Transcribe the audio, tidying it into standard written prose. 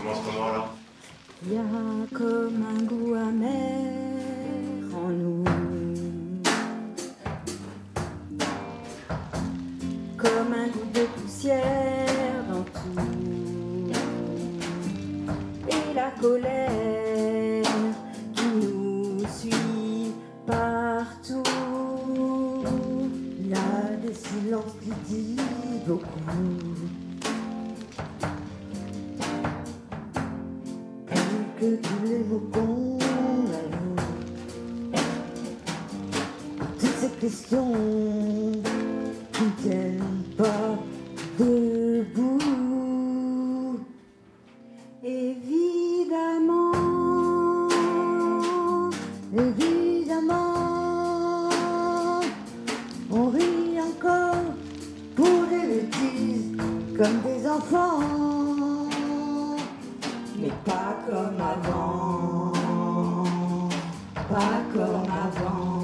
commence comment alors? Il y a comme un goût amer en nous, comme un goût de poussière dans tout, et la colère qui nous suit partout. Il y a des silences qui disent beaucoup, que tous les mots qu'on avoue, toutes ces questions qui ne tiennent pas debout. Évidemment, on rit encore pour des bêtises comme des enfants. Mais pas comme avant, pas comme avant.